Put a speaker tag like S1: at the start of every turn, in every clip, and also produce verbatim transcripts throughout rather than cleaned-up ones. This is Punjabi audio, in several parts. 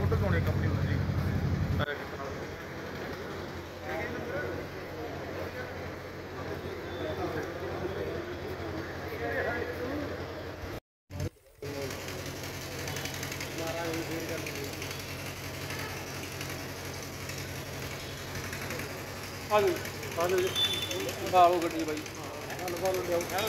S1: फोटो क्यों नहीं कंपनी में जी
S2: आलू आलू आओ गड्डी भाई आलू आलू ले आओ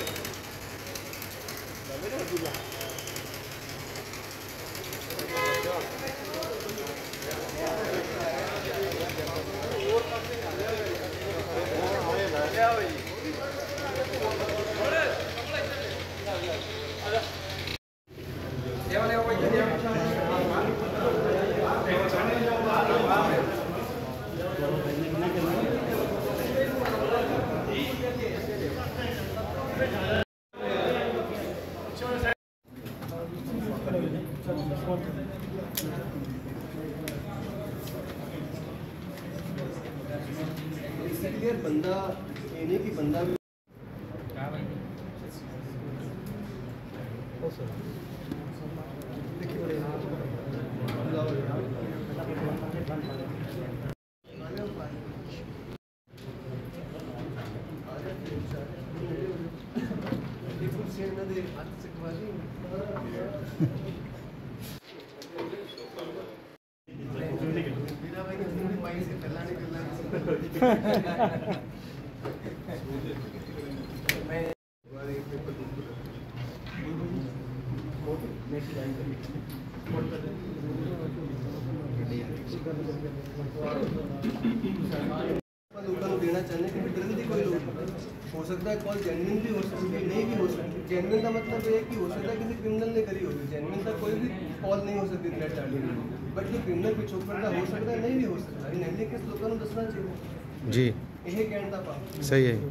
S3: क्लियर बंदा ये नहीं कि बंदा देना चाहते कि डरने की कोई लोड़ नहीं हो सकता है। कॉल जेन्युइन भी हो सकती है, नहीं भी हो सकती। जेन्युइन का मतलब ये है कि हो सकता है किसी क्रिमिनल ने करी होगी। जेन्युइन का कोई भी कॉल नहीं हो सकती थ्रेट डालने की, बट जो क्रिमिनल पिछोकड़ का हो सकता है, नहीं भी हो सकता। इन एंडी किस लोगों को दसना चाहिए
S4: जी,
S3: यही कहने का पाप
S4: सही है।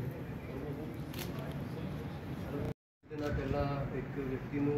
S3: ਦਿਨਾਂ ਪਹਿਲਾਂ ਇੱਕ ਵਿਅਕਤੀ ਨੂੰ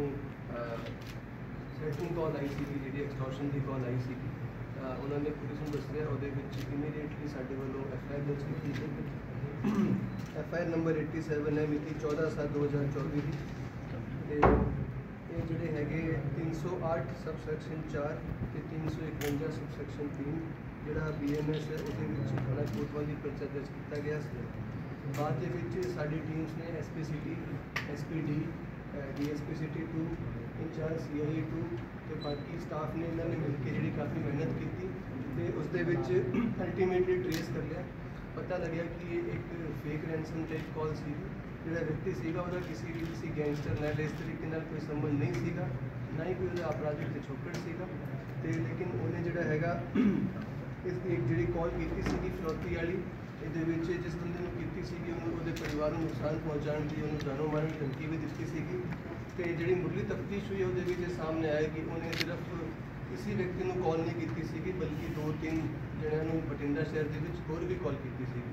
S3: ਸੈਟਿੰਗ ਕਾਲ ਆਈ ਸੀ, ਜਿਹੜੀ ਐਕਸਟੋਰਸ਼ਨ ਦੀ ਕਾਲ ਆਈ ਸੀ। ਉਹਨਾਂ ਨੇ ਪੁਲਿਸ ਨੂੰ ਦੱਸਿਆ, ਉਹਦੇ ਵਿੱਚ ਇਮੀਡੀਏਟਲੀ ਸਾਡੇ ਵੱਲੋਂ ਐਫ ਆਈ ਆਰ ਦਰਜ ਕੀਤੀ ਗਈ। ਐਫ ਆਈ ਆਰ ਨੰਬਰ ਸਤਾਸੀ ਹੈ, ਮਿਤੀ ਚੌਦਾਂ ਸੱਤ ਦੋ ਹਜ਼ਾਰ ਚੌਵੀ ਦੀ। ਅਤੇ ਇਹ ਜਿਹੜੇ ਹੈਗੇ ਤਿੰਨ ਸੌ ਅੱਠ ਸਬ ਸੈਕਸ਼ਨ ਚਾਰ ਅਤੇ ਤਿੰਨ ਸੌ ਇਕਵੰਜਾ ਸਬ ਸੈਕਸ਼ਨ ਤਿੰਨ ਜਿਹੜਾ ਬੀ ਐਮ ਐਸ ਹੈ, ਉਹਦੇ ਵਿੱਚ ਥਾਣਾ ਕੋਤਵਾਲੀ ਪਰਚਾ ਦਰਜ ਕੀਤਾ ਗਿਆ ਸੀ। ਬਾਅਦ ਦੇ ਵਿੱਚ ਸਾਡੀ ਟੀਮਸ ਨੇ S P C T, S P D, D S P C T two, incharge C I A two ਅਤੇ ਬਾਕੀ ਸਟਾਫ ਨੇ ਇਹਨਾਂ ਨੇ ਮਿਲ ਕੇ ਜਿਹੜੀ ਕਾਫੀ ਮਿਹਨਤ ਕੀਤੀ ਅਤੇ ਉਸ ਦੇ ਵਿੱਚ ਅਲਟੀਮੇਟਲੀ ਟਰੇਸ ਕਰ ਲਿਆ। ਪਤਾ ਲੱਗਿਆ ਕਿ ਇਹ ਇੱਕ ਫੇਕ ਰੈਂਸਮ ਟਾਈਪ ਕਾਲ ਸੀ। ਜਿਹੜਾ ਵਿਅਕਤੀ ਸੀਗਾ ਉਹਦਾ ਕਿਸੇ ਵੀ ਕਿਸੇ ਗੈਂਗਸਟਰ ਨਾਲ ਇਸ ਤਰੀਕੇ ਨਾਲ ਕੋਈ ਸੰਬੰਧ ਨਹੀਂ ਸੀਗਾ, ਨਾ ਹੀ ਕੋਈ ਉਹਦਾ ਅਪਰਾਧਿਕ ਪਿਛੋਕੜ ਸੀਗਾ। ਅਤੇ ਲੇਕਿਨ ਉਹਨੇ ਜਿਹੜਾ ਹੈਗਾ ਇਸ ਦੀ ਇੱਕ ਜਿਹੜੀ ਕਾਲ ਕੀਤੀ ਸੀਗੀ ਫਿਰੌਤੀ ਵਾਲੀ, ਇਹਦੇ ਵਿੱਚ ਜਿਸ ਬੰਦੇ ਨੂੰ ਕੀਤੀ ਸੀਗੀ ਉਹਨੂੰ ਉਹਦੇ ਪਰਿਵਾਰ ਨੂੰ ਨੁਕਸਾਨ ਪਹੁੰਚਾਉਣ ਦੀ, ਉਹਨੂੰ ਜਾਨੋਂ ਮਾਰਨ ਦੀ ਧਮਕੀ ਵੀ ਦਿੱਤੀ ਸੀਗੀ। ਅਤੇ ਜਿਹੜੀ ਮੁੱਢਲੀ ਤਫਤੀਸ਼ ਹੋਈ ਉਹਦੇ ਵਿੱਚ ਇਹ ਸਾਹਮਣੇ ਆਇਆ ਕਿ ਉਹਨੇ ਸਿਰਫ ਕਿਸੇ ਵਿਅਕਤੀ ਨੂੰ ਕਾਲ ਨਹੀਂ ਕੀਤੀ ਸੀਗੀ, ਬਲਕਿ ਦੋ ਤਿੰਨ ਜਣਿਆਂ ਨੂੰ ਬਠਿੰਡਾ ਸ਼ਹਿਰ ਦੇ ਵਿੱਚ ਹੋਰ ਵੀ ਕਾਲ ਕੀਤੀ ਸੀਗੀ।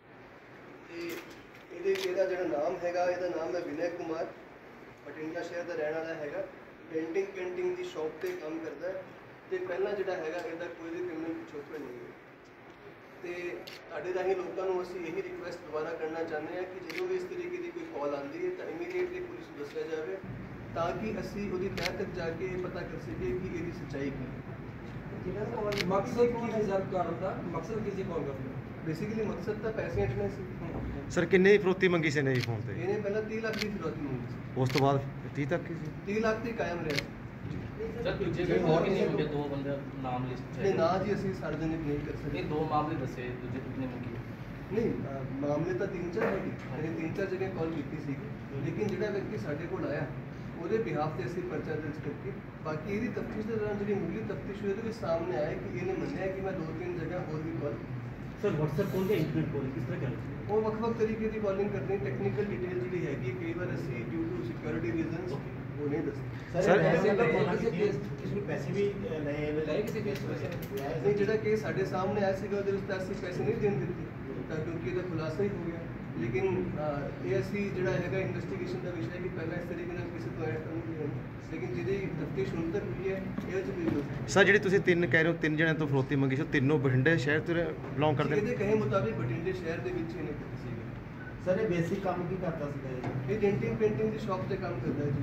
S3: ਅਤੇ ਇਹਦੇ ਇਹਦਾ ਜਿਹੜਾ ਨਾਮ ਹੈਗਾ, ਇਹਦਾ ਨਾਮ ਹੈ ਵਿਨੈ ਕੁਮਾਰ, ਬਠਿੰਡਾ ਸ਼ਹਿਰ ਦਾ ਰਹਿਣ ਵਾਲਾ ਹੈਗਾ। ਡੈਂਟਿੰਗ ਪੇਂਟਿੰਗ ਦੀ ਸ਼ੌਪ 'ਤੇ ਕੰਮ ਕਰਦਾ ਹੈ ਅਤੇ ਪਹਿਲਾਂ ਜਿਹੜਾ ਹੈਗਾ ਇਹਦਾ ਕੋਈ ਵੀ ਕ੍ਰਿਮੀਨਲ ਪਿਛੋਕੜ ਨਹੀਂ ਹੈ। ਅਤੇ ਤੁਹਾਡੇ ਰਾਹੀਂ ਲੋਕਾਂ ਨੂੰ ਅਸੀਂ ਇਹੀ ਰਿਕੁਐਸਟ ਦੁਬਾਰਾ ਕਰਨਾ ਚਾਹੁੰਦੇ ਹਾਂ ਕਿ ਜਦੋਂ ਵੀ ਇਸ ਤਰੀਕੇ ਦੀ ਕੋਈ ਕਾਲ ਆਉਂਦੀ ਹੈ ਤਾਂ ਇਮੀਡੀਏਟਲੀ ਪੁਲਿਸ ਨੂੰ ਦੱਸਿਆ ਜਾਵੇ, ਤਾਂ ਕਿ ਅਸੀਂ ਉਹਦੀ ਤਹਿ ਤੱਕ ਜਾ ਕੇ ਇਹ ਪਤਾ ਕਰ ਸਕੀਏ ਕਿ ਇਹਦੀ ਸੱਚਾਈ ਕੀ ਹੈ।
S2: मकसद की रिजर्व ਕਰਨ ਦਾ ਮਕਸਦ ਕਿਸੇ ਕਾਲ ਕਰਨ ਦਾ
S3: ਬੇਸਿਕਲੀ ਮਕਸਦ ਤਾਂ ਪੈਸੇ ਅਟਣੇ ਸੀ।
S4: ਸਰ ਕਿੰਨੇ ਦੀ ਫਰੋਤੀ ਮੰਗੀ ਸੀ ਨੇ ਜੀ ਫੋਨ ਤੇ?
S3: ਇਹਨੇ ਪਹਿਲਾਂ ਤੀਹ ਲੱਖ ਦੀ ਫਿਰੌਤੀ ਮੰਗੀ ਸੀ,
S4: ਉਸ ਤੋਂ ਬਾਅਦ ਤੀਹ ਤੱਕ ਸੀ,
S3: ਤੀਹ ਲੱਖ ਤੇ ਕਾਇਮ ਰਿਹਾ।
S5: सर दूजे कोई और नहीं होंगे, दो बंदे नाम लिस्ट
S3: ਇਹ ਨਾ ਜੀ ਅਸੀਂ ਸਾर्वजनिक नहीं कर सकते।
S5: ये दो मामले दसे दूजे कितने मंगी
S3: ਨਹੀਂ ਅ, ਮਾਮਲੇ ਤਾਂ ਤਿੰਨ ਚਾਰ ਹੈਗੇ, ਅਸੀਂ ਤਿੰਨ ਚਾਰ ਜਗ੍ਹਾ ਕਾਲ ਕੀਤੀ ਸੀਗੀ, ਲੇਕਿਨ ਜਿਹੜਾ ਵਿਅਕਤੀ ਸਾਡੇ ਕੋਲ ਆਇਆ ਉਹਦੇ ਬਿਹਾਫ ਤੇ ਅਸੀਂ ਪਰਚਾ ਦਰਜ ਕਰਕੇ ਬਾਕੀ ਇਹਦੀ ਤਫਤੀਸ਼ ਦੇ ਦੌਰਾਨ ਜਿਹੜੀ ਮੁੱਢਲੀ ਤਫਤੀਸ਼ ਹੋਈ ਉਹਦੇ ਵਿੱਚ ਸਾਹਮਣੇ ਆਇਆ ਕਿ ਇਹਨੇ ਮੰਨਿਆ ਕਿ ਮੈਂ ਦੋ ਤਿੰਨ ਜਗ੍ਹਾ ਹੋਰ ਵੀ ਕਾਲ।
S6: सर व्हाट्सएप कॉल या इंटरनेट कॉल किस तरह करते हैं?
S3: ਉਹ ਵੱਖ-ਵੱਖ ਤਰੀਕੇ ਦੀ ਕਾਲਿੰਗ ਕਰਦੇ ਨੇ। ਟੈਕਨੀਕਲ ਡਿਟੇਲ ਜਿਹੜੀ ਹੈਗੀ ਕਈ ਵਾਰ ਅਸੀਂ ਡਿਊ ਟੂ ਸਿਕਿਉਰਿਟੀ ਰੀਜ਼ਨਸ ਉਹ ਨਹੀਂ ਦੱਸਦੇ।
S6: सर
S2: पैसे
S6: पैसे
S2: लगे किसी केस
S6: इसमें पैसे भी नए
S2: ਲਏ ਕਿਸੇ ਕੇਸ ਪੈਸੇ
S3: ਨਹੀਂ, ਜਿਹੜਾ ਕੇਸ ਸਾਡੇ ਸਾਹਮਣੇ ਆਇਆ ਸੀਗਾ ਉਹਦੇ ਵਿੱਚ ਤਾਂ ਅਸੀਂ ਪੈਸੇ ਨਹੀਂ ਦੇਣ ਦਿੱਤੇ ਤਾਂ ਕਿਉਂਕਿ ਇਹਦਾ ਖੁਲਾਸਾ ਹੀ ਹੋ ਗਿਆ। ਲੇਕਿਨ ਇਹ ਅਸੀਂ ਜਿਹੜਾ ਹੈਗਾ ਇਨਵੈਸਟੀਗੇਸ਼ਨ ਦਾ ਵਿਸ਼ਾ ਹੈ ਕਿ ਪਹਿਲਾਂ ਇਸ ਤਰੀਕੇ ਨਾਲ ਕਿਸੇ ਤੋਂ ਐਡ ਕਰਨੀ ਹੈ, ਲੇਕਿਨ ਜਿਹਦੀ ਤਫਤੀਸ਼ ਹੁਣ ਤੱਕ ਹੋਈ ਹੈ ਇਹ ਵਿੱਚ ਵੀ ਹੋ ਸਕਦਾ।
S4: ਸਰ ਜਿਹੜੀ ਤੁਸੀਂ ਤਿੰਨ ਕਹਿ ਰਹੇ ਹੋ, ਤਿੰਨ ਜਣਿਆਂ ਤੋਂ ਫਰੋਤੀ ਮੰਗੀ ਸੀ, ਉਹ ਤਿੰਨੋਂ ਬਠਿੰਡੇ ਸ਼ਹਿਰ ਤੋਂ ਬਿਲੋਂਗ ਕਰਦੇ ਨੇ?
S3: ਇਹਦੇ ਕਹੇ ਮੁਤਾਬਿਕ ਬਠਿੰਡੇ ਸ਼ਹਿਰ ਦੇ ਵਿੱਚ ਇਹਨੇ ਕੀਤੀ ਸੀਗੀ।
S6: सर ये बेसिक काम की करता सीखा
S3: ਇਹ ਡੈਂਟਿੰਗ ਪੇਂਟਿੰਗ ਦੀ ਸ਼ਾਪ ਤੇ ਕੰਮ ਕਰਦਾ ਹੈ ਜੀ।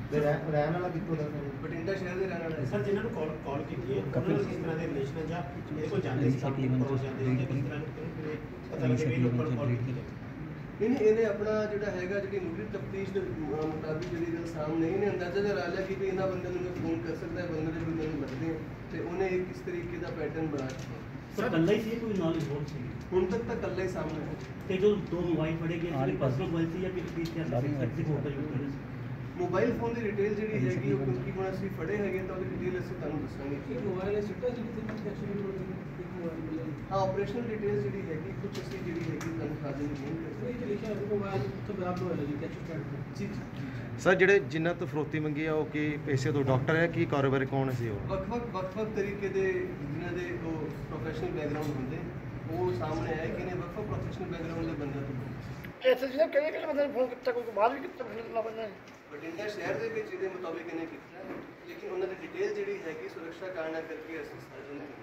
S6: ਰਹਿਣ ਵਾਲਾ ਕਿੱਥੋਂ ਦਾ ਸਰ
S3: ਬਠਿੰਡਾ ਸ਼ਹਿਰ ਦੇ ਰਹਿਣ ਵਾਲਾ ਹੈ
S6: ਸਰ ਜਿਨ੍ਹਾਂ ਨੂੰ ਕਾਲ ਕਾਲ ਕੀਤੀ ਹੈ ਉਹਨਾਂ ਨਾਲ ਕਿਸ ਤਰ੍ਹਾਂ ਦੇ ਰਿਲੇਸ਼ਨ ਜਾਂ ਇਹਦੇ ਕੋਲ ਜਾਂਦੇ ਸੀ ਕੰਮ ਕਰੋ ਜਾਂਦੇ ਸੀ ਕਿਸ ਤਰ੍ਹਾਂ ਦੇ ਪਤਾ ਲੱਗੇ ਵੀ ਲੋਕਾਂ ਕਾਲ ਕੀਤੀ ਹੈ
S3: ਨਹੀਂ ਨਹੀਂ ਇਹਨੇ ਆਪਣਾ ਜਿਹੜਾ ਹੈਗਾ ਜਿਹੜੀ ਮੁੱਢਲੀ ਤਫਤੀਸ਼ ਦੇ ਅਹ, ਮੁਤਾਬਿਕ ਜਿਹੜੀ ਗੱਲ ਸਾਹਮਣੇ ਇਹਨੇ ਅੰਦਾਜ਼ਾ ਜਿਹਾ ਲਾ ਲਿਆ ਕਿ ਵੀ ਇਹਨਾਂ ਬੰਦਿਆਂ ਨੂੰ ਮੈਂ ਫੋਨ ਕਰ ਸਕਦਾ ਹੈ ਬੰਦੇ ਦੇ ਬੰਦੇ ਨੂੰ ਲੱਗਦੇ ਆ ਤੇ ਉਹਨੇ ਇੱਕ ਇਸ ਤਰੀਕੇ ਦਾ ਪੈਟਰਨ ਬਣਾ ਦਿੱਤਾ
S6: ਸਰ ਕੱਲਾ ਹੀ ਸੀ ਕੋਈ ਨੌਲੇਜ ਹੋਰ ਸੀ
S3: ਹੁਣ ਤੱਕ ਤਾਂ ਇਕੱਲਾ ਹੀ ਸਾਹਮਣੇ ਹੈ
S6: ਤੇ ਜੋ ਦੋ ਮੋਬਾਈਲ ਫੜੇ ਗਏ ਜਿਹੜੇ ਪਰਸਨਲ ਮੋਬਾਈਲ ਸੀ ਜਾਂ ਕਿ ਕਿਸ ਤਰ੍ਹਾਂ ਦੇ ਹੋਰ ਦਾ ਯੂਜ਼ ਕਰ ਰਹੇ ਸੀ
S3: ਮੋਬਾਈਲ ਫੋਨ ਦੀ ਡਿਟੇਲ ਜਿਹੜੀ ਹੈਗੀ ਉਹ ਕਿਉਂਕਿ ਹੁਣ ਅਸੀਂ ਫੜੇ ਹੈਗੇ ਤਾਂ ਉਹਦੀ ਡਿਟੇਲ ਅਸੀਂ ਤੁਹਾਨੂੰ ਦੱਸਾਂਗੇ
S2: ਮੋਬਾਈਲ ਹੈ ਸਿੱਟਾ ਜੀ ਕਿਤੇ ਕੈਪਚਰ ਇੱਕ ਮੋਬਾਈਲ
S3: ਹਾਂ ਆਪਰੇਸ਼ਨਲ ਡਿਟੇਲ ਜਿਹੜੀ ਹੈਗੀ ਕੁਝ ਅਸੀਂ ਜਿਹੜੀ ਹੈਗੀ ਤੁਹਾਨੂੰ ਖਾਦੇ ਨੂੰ ਨਹੀਂ ਕਰਦੇ
S2: ਇਹ ਲਿਖਿਆ ਹੈ ਮੋਬਾਈਲ ਤੋਂ ਬਰਾਬਰ ਹੋਇਆ ਜੀ ਕੈਪਚਰ ਕਰ
S3: ਜੀ ਜੀ
S4: ਸਰ ਜਿਹੜੇ ਜਿਨ੍ਹਾਂ ਤੋਂ ਫਰੋਤੀ ਮੰਗੀ ਆ ਉਹ ਕੀ ਪੈਸੇ ਤੋਂ ਡਾਕਟਰ ਹੈ ਕੀ ਕਾਰੋਬਾਰੀ ਕੌਣ ਸੀ ਉਹ
S3: ਵੱਖ-ਵੱਖ ਵੱਖ-ਵੱਖ ਤਰੀਕੇ ਦੇ ਜਿਨ੍ਹਾਂ ਦੇ ਉਹ ਪ੍ਰੋਫੈਸ਼ਨਲ ਬੈਕਗ੍ਰਾਉਂਡ ਹੁੰਦੇ ਉਹ ਸਾਹਮਣੇ ਆਇਆ ਕਿ ਇਹਨੇ ਵੱਖ-ਵੱਖ ਪ੍ਰੋਫੈਸ਼ਨਲ ਬੈਕਗ੍ਰਾਉਂਡ ਦੇ ਬੰਦਿਆਂ ਤੋਂ
S1: ਐਸੇ ਜਿਹਨੇ ਕਿਹੜੇ ਕਿਹੜੇ ਬੰਦੇ ਨੂੰ ਫੋਨ ਕੀਤਾ ਕੋਈ ਬਾਹਰ ਵੀ ਕੀਤਾ ਬਠਿੰਡਾ ਬੰਦਾ ਹੈ
S3: ਬਠਿੰਡਾ ਸ਼ਹਿਰ ਦੇ ਵਿੱਚ ਇਹਦੇ ਮੁਤਾਬਿਕ ਇਹਨੇ ਕੀਤਾ ਹੈ, ਲੇਕਿਨ ਉਹਨਾਂ ਦੀ ਡਿਟੇਲ ਜਿਹੜੀ ਹੈਗੀ ਸੁਰੱਖਿਆ ਕਾਰਨਾਂ ਕਰਕੇ ਅਸੀਂ ਸਾਜਨ ਨਹੀਂ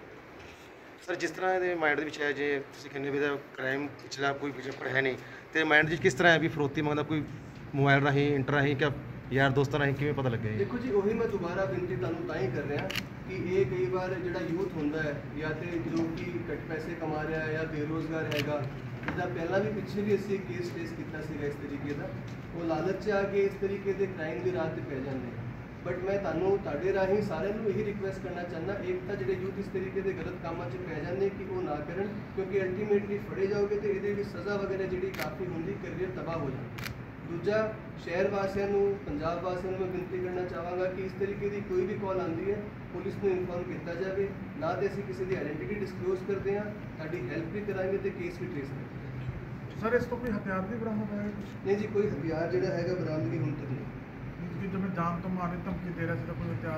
S4: ਸਰ ਜਿਸ ਤਰ੍ਹਾਂ ਇਹਦੇ ਮਾਈਂਡ ਦੇ ਵਿੱਚ ਹੈ ਜੇ ਤੁਸੀਂ ਕਹਿੰਦੇ ਵੀ ਇਹਦਾ ਕ੍ਰਾਈਮ ਪਿਛਲਾ ਕੋਈ ਪਿਛੜ ਹੈ ਨਹੀਂ ਤੇ ਮਾਈਂਡ 'ਚ ਕਿਸ ਤਰ੍ਹਾਂ ਹੈ ਵੀ ਫਰੋਤੀ ਮੰਗਦਾ ਕੋਈ ਮੋਬਾਈਲ ਰਾਹੀਂ ਇੰਟਰ ਰਾਹੀਂ ਕਿ ਯਾਰ ਦੋਸਤਾਂ ਰਾਹੀਂ ਕਿਵੇਂ ਪਤਾ ਲੱਗਿਆ ਜੀ
S3: ਦੇਖੋ ਜੀ ਉਹੀ ਮੈਂ ਦੁਬਾਰਾ ਬੇਨਤੀ ਤੁਹਾਨੂੰ ਤਾਂ ਹੀ ਕਰ ਰਿਹਾ ਕਿ ਇਹ ਕਈ ਵਾਰ ਜਿਹੜਾ ਯੂਥ ਹੁੰਦਾ ਹੈ ਜਾਂ ਤੇ ਜੋ ਕਿ ਘੱਟ ਪੈਸੇ ਕਮਾ ਰਿਹਾ ਹੈ ਜਾਂ ਬੇਰੁਜ਼ਗਾਰ ਹੈਗਾ ਜਿੱਦਾਂ ਪਹਿਲਾਂ ਵੀ ਪਿੱਛੇ ਵੀ ਅਸੀਂ ਕੇਸ ਫੇਸ ਕੀਤਾ ਸੀਗਾ ਇਸ ਤਰੀਕੇ ਦਾ ਉਹ ਲਾਲਚ 'ਚ ਆ ਕੇ ਇਸ ਤਰੀਕੇ ਦੇ ਕ੍ਰਾਈਮ ਦੀ ਰਾਹ ਤੇ ਪੈ ਜਾਂਦੇ ਬਟ ਮੈਂ ਤੁਹਾਨੂੰ ਤੁਹਾਡੇ ਰਾਹੀਂ ਸਾਰਿਆਂ ਨੂੰ ਇਹੀ ਰਿਕੁਐਸਟ ਕਰਨਾ ਚਾਹੁੰਦਾ ਇੱਕ ਤਾਂ ਜਿਹੜੇ ਯੂਥ ਇਸ ਤਰੀਕੇ ਦੇ ਗਲਤ ਕੰਮਾਂ 'ਚ ਪੈ ਜਾਂਦੇ ਕਿ ਉਹ ਨਾ ਕਰਨ ਕਿਉਂਕਿ ਅਲਟੀਮੇਟਲੀ ਫੜੇ ਜਾਓਗੇ ਤੇ ਇਹਦੇ ਵਿੱਚ ਸਜ਼ਾ ਵਗੈਰਾ ਜਿਹੜੀ ਕਾਫੀ ਹੁੰਦੀ ਕਰੀਅਰ ਤਬਾਹ ਹੋ ਜਾਂਦਾ ਦੂਜਾ ਸ਼ਹਿਰ ਵਾਸੀਆਂ ਨੂੰ ਪੰਜਾਬ ਵਾਸੀਆਂ ਨੂੰ ਮੈਂ ਬੇਨਤੀ ਕਰਨਾ ਚਾਹਾਂਗਾ ਕਿ ਇਸ ਤਰੀਕੇ ਦੀ ਕੋਈ ਵੀ ਕਾਲ ਆਉਂਦੀ ਹੈ ਪੁਲਿਸ ਨੂੰ ਇਨਫੋਰਮ ਕੀਤਾ ਜਾਵੇ ਨਾ ਤੇ ਅਸੀਂ ਕਿਸੇ ਦੀ ਆਇਡੈਂਟੀਟੀ ਡਿਸਕਲੋਜ਼ ਕਰਦੇ ਹਾਂ ਤੁਹਾਡੀ ਹੈਲਪ ਵੀ ਕਰਾਂਗੇ ਤੇ ਕੇਸ ਵੀ ਟ੍ਰੇਸ ਕਰਾਂਗੇ
S7: ਸਰ ਇਸ ਤੋਂ ਕੋਈ ਹਥਿਆਰ ਵੀ ਬਰਾਮਦ ਹੋਇਆ ਕੁਛ
S3: ਨਹੀਂ ਜੀ ਕੋਈ ਹਥਿਆਰ ਜਿਹੜਾ ਹੈਗਾ ਬਰਾਮਦਗੀ ਹੁਣ ਤੱਕ ਨਹੀਂ
S7: ਕਿ ਜਿਵੇਂ ਜਾਨ ਤੋਂ ਮਾਰੇ ਧਮਕੀ ਦੇ ਰਿਹਾ ਸੀ ਤਾਂ ਕੋਈ ਹਥਿਆਰ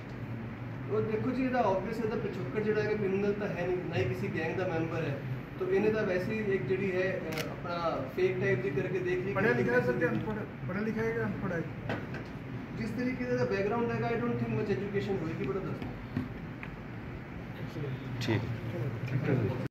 S7: ਮੈਂ
S3: ਉਹ ਦੇਖੋ ਜੀ ਇਹਦਾ ਆਬਵੀਅਸ ਇਹਦਾ ਪਿਛੋਕੜ ਜਿਹੜਾ ਹੈ ਕ੍ਰਿਮੀਨਲ ਤਾਂ ਹੈ ਨਹੀਂ ਨਾ ਹੀ ਕਿਸੇ ਗੈਂਗ ਦਾ ਮੈਂਬਰ ਹੈ तो ਇਹਨੇ ਤਾਂ ਵੈਸੇ ਹੀ ਇੱਕ ਜਿਹੜੀ ਹੈ ਅਹ, ਆਪਣਾ ਫੇਕ ਟਾਈਪ ਦੀ ਕਰਕੇ ਦੇਖ ਲਈ
S7: ਪੜ੍ਹਿਆ ਲਿਖਿਆ ਹੈ ਸਰ ਕਿ ਅਨਪੜ੍ਹ ਪੜ੍ਹਿਆ ਲਿਖਿਆ ਹੈ ਕਿ ਅਨਪੜ੍ਹ ਹੈ
S3: ਜਿਸ ਤਰੀਕੇ ਦਾ ਬੈਕਗ੍ਰਾਉਂਡ ਹੈਗਾ I don't think much education ਹੋਏਗੀ ਬੜਾ ਦੱਸਦਾ
S4: ਠੀਕ